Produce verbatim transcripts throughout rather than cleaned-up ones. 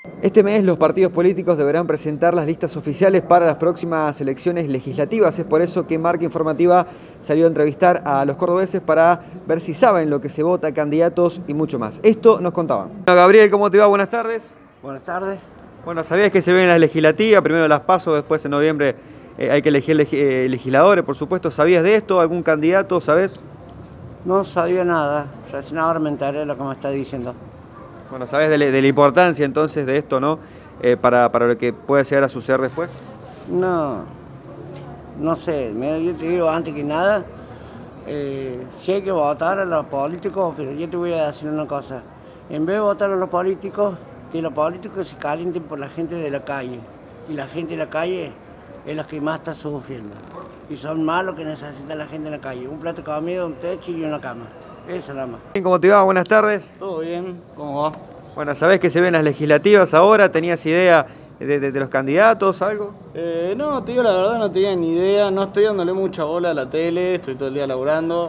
Este mes los partidos políticos deberán presentar las listas oficiales para las próximas elecciones legislativas. Es por eso que Marca Informativa salió a entrevistar a los cordobeses para ver si saben lo que se vota, candidatos y mucho más. Esto nos contaban. Bueno, Gabriel, ¿cómo te va? Buenas tardes. Buenas tardes. Bueno, ¿sabías que se ven las legislativas? Primero las PASO, después en noviembre eh, hay que elegir leg eh, legisladores, por supuesto. ¿Sabías de esto? ¿Algún candidato? ¿Sabes? No sabía nada, recién ahora me enteré de lo que me está diciendo. Bueno, ¿sabes de, de la importancia entonces de esto, no? Eh, para, para lo que puede llegar a suceder después. No, no sé, mira, yo te digo antes que nada, eh, si hay que votar a los políticos, pero yo te voy a decir una cosa. En vez de votar a los políticos, que los políticos se calienten por la gente de la calle. Y la gente de la calle es la que más está sufriendo. Y son más lo que necesita la gente en la calle. Un plato de comida, un techo y una cama. Eso nada más. ¿Cómo te va? Buenas tardes. Todo bien, ¿cómo va? Bueno, ¿sabés que se ven las legislativas ahora? ¿Tenías idea de, de, de los candidatos, algo? Eh, no, te digo la verdad, no tenía ni idea. No estoy dándole mucha bola a la tele, estoy todo el día laburando.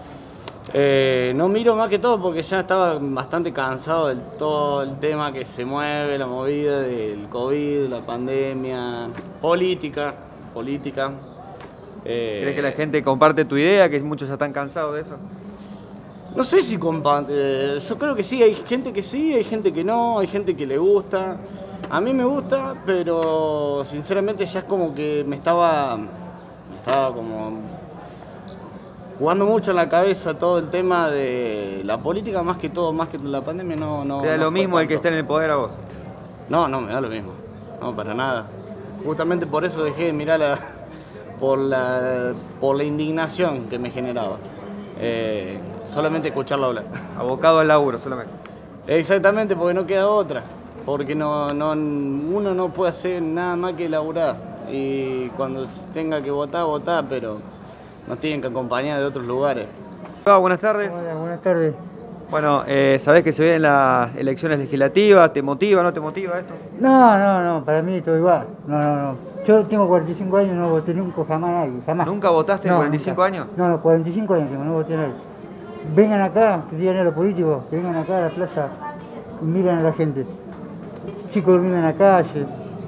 Eh, no miro más que todo porque ya estaba bastante cansado del todo el tema que se mueve, la movida del COVID, la pandemia, política, política. Eh, ¿Crees que la gente comparte tu idea, que muchos ya están cansados de eso? No sé si comparte, eh, yo creo que sí, hay gente que sí, hay gente que no, hay gente que le gusta. A mí me gusta, pero sinceramente ya es como que me estaba, me estaba como jugando mucho en la cabeza todo el tema de la política, más que todo, más que la pandemia, no... no ¿Te da no lo mismo el que tanto. esté en el poder a vos? No, no, me da lo mismo, no, para nada. Justamente por eso dejé de mirarla, por la, por la indignación que me generaba. Eh, solamente escucharlo hablar. Abocado al laburo solamente. Exactamente, porque no queda otra. Porque no, no, uno no puede hacer nada más que laburar. Y cuando tenga que votar, votar, pero nos tienen que acompañar de otros lugares. Hola, buenas tardes. Hola, buenas tardes. Bueno, eh, ¿sabés que se vienen las elecciones legislativas? ¿Te motiva, no te motiva esto? No, no, no, para mí todo igual. No, no, no. Yo tengo cuarenta y cinco años y no voté nunca, jamás a nadie, jamás. ¿Nunca votaste en No, cuarenta y cinco nunca. años? No, no, cuarenta y cinco años tengo, no voté a nadie. Vengan acá, que digan a los políticos, que vengan acá a la plaza y miren a la gente. Chicos durmiendo en la calle,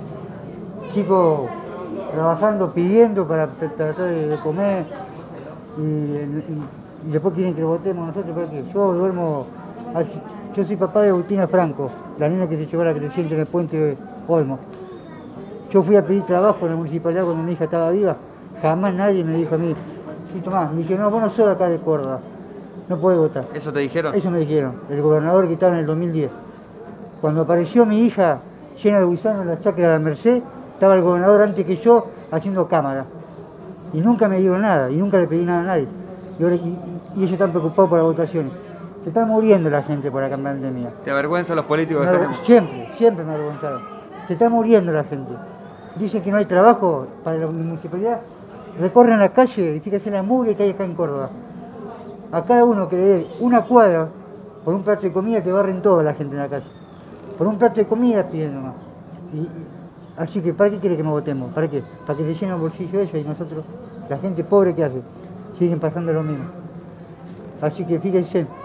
chicos trabajando, pidiendo para tratar de, de comer y, y, y después quieren que lo votemos nosotros. Porque yo duermo, así, yo soy papá de Agustina Franco, la niña que se llevó a la creciente en el puente de Olmo. Yo fui a pedir trabajo en la municipalidad cuando mi hija estaba viva, jamás nadie me dijo a mí, sí, Tomás, me dijeron, no, vos no sos de acá de Córdoba, no podés votar. ¿Eso te dijeron? Eso me dijeron, el gobernador que estaba en el dos mil diez. Cuando apareció mi hija llena de gusanos en la chacra de la Merced, estaba el gobernador antes que yo haciendo cámara. Y nunca me dieron nada, y nunca le pedí nada a nadie. Y, ahora, y, y ellos están preocupados por las votaciones. Se está muriendo la gente por la pandemia. ¿Te avergüenza los políticos que Me tenemos? Siempre, siempre me ha avergonzado. Se está muriendo la gente. Dicen que no hay trabajo para la municipalidad. Recorren la calle y fíjense la mugre que hay acá en Córdoba. A cada uno que le dé una cuadra por un plato de comida que barren toda la gente en la calle. Por un plato de comida piden nomás. Y, y, así que, ¿para qué quiere que nos votemos? ¿Para qué? Para que se llenen el bolsillo ellos y nosotros, la gente pobre, ¿qué hace? Siguen pasando lo mismo. Así que fíjense.